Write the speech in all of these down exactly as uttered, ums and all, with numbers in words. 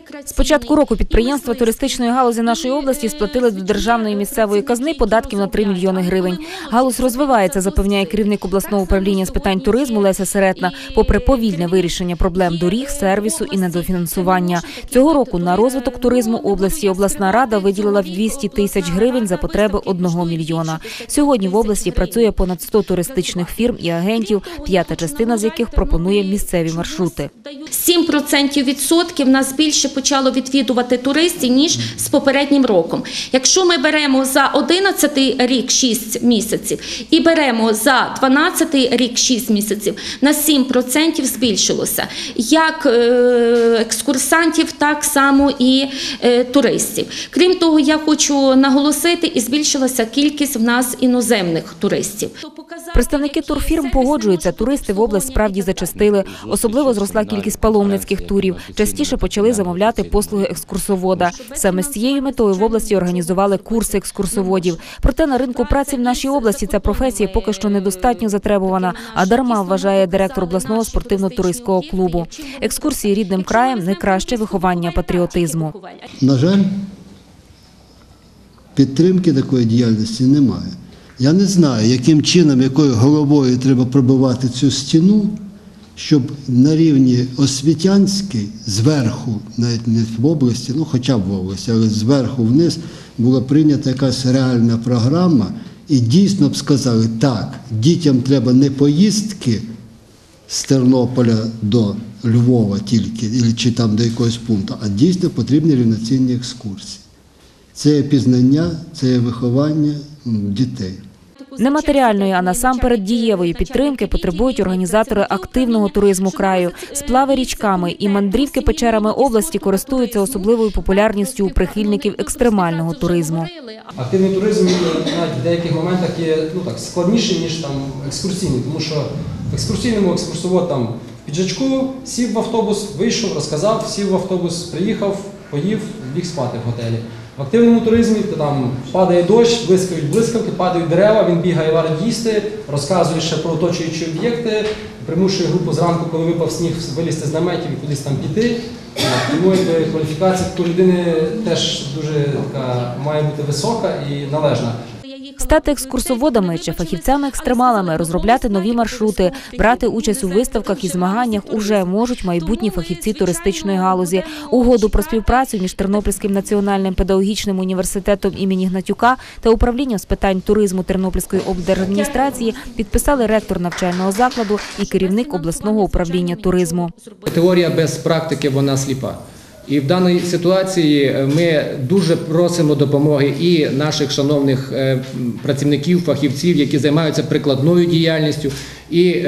З початку року підприємства туристичної галузі нашої області сплатили до державної місцевої казни податків на три мільйони гривень. Галузь розвивається, запевняє керівник обласного управління з питань туризму Леся Серетна, попри повільне вирішення проблем доріг, сервісу і недофінансування. Цього року на розвиток туризму області обласна рада виділила двісті тисяч гривень за потреби одного мільйона. Сьогодні в області працює понад сто туристичних фірм і агентів, п'ята частина з яких пропонує місцеві маршрути. сім процентів відсотків нас більше почало відвідувати туристів, ніж з попереднім роком. Якщо ми беремо за одинадцятий рік шість місяців і беремо за дванадцятий рік шість місяців, на сім процентів збільшилося. Як екскурсантів, так само і туристів. Крім того, я хочу наголосити, і збільшилася кількість в нас іноземних туристів. Представники турфірм погоджуються, туристи в область справді зачастили. Особливо зросла кількість паломницьких турів. Частіше почали замовляти послуги екскурсовода. Саме з цією метою в області організували курси екскурсоводів. Проте на ринку праці в нашій області ця професія поки що недостатньо затребувана, а дарма, вважає директор обласного спортивно-туристського клубу. Екскурсії рідним краєм – найкраще виховання патріотизму. На жаль, підтримки такої діяльності немає. Я не знаю, яким чином, якою головою треба пробивати цю стіну, щоб на рівні освітянській, зверху, навіть не в області, ну хоча б в області, але зверху вниз, була прийнята якась реальна програма і дійсно б сказали, так, дітям треба не поїздки з Тернополя до Львова тільки, чи там до якогось пункту, а дійсно потрібні рівноцінні екскурсії. Це є пізнання, це є виховання дітей. Нематеріальної, а насамперед дієвої підтримки потребують організатори активного туризму краю. Сплави річками і мандрівки печерами області користуються особливою популярністю у прихильників екстремального туризму. Активний туризм навіть в деяких моментах є ну, так, складніший, ніж там, екскурсійний, тому що в екскурсійному екскурсовод там в піджачку сів в автобус, вийшов, розказав, сів в автобус, приїхав, поїв, ліг спати в готелі. В активному туризмі то там падає дощ, блискають блискавки, падають дерева, він бігає, варить їсти, розказує ще про оточуючі об'єкти, примушує групу зранку, коли випав сніг, вилізти з наметів і кудись там піти. Тому кваліфікація такої людини теж дуже така, має бути висока і належна. Стати екскурсоводами чи фахівцями-екстремалами, розробляти нові маршрути, брати участь у виставках і змаганнях уже можуть майбутні фахівці туристичної галузі. Угоду про співпрацю між Тернопільським національним педагогічним університетом імені Гнатюка та управлінням з питань туризму Тернопільської облдержадміністрації підписали ректор навчального закладу і керівник обласного управління туризму. Теорія без практики, вона сліпа. І в даній ситуації ми дуже просимо допомоги і наших шановних працівників, фахівців, які займаються прикладною діяльністю, і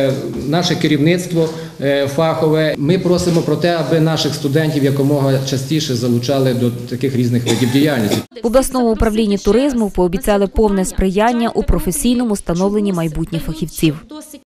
наше керівництво фахове. Ми просимо про те, аби наших студентів якомога частіше залучали до таких різних видів діяльності. В обласному управлінні туризму пообіцяли повне сприяння у професійному становленні майбутніх фахівців.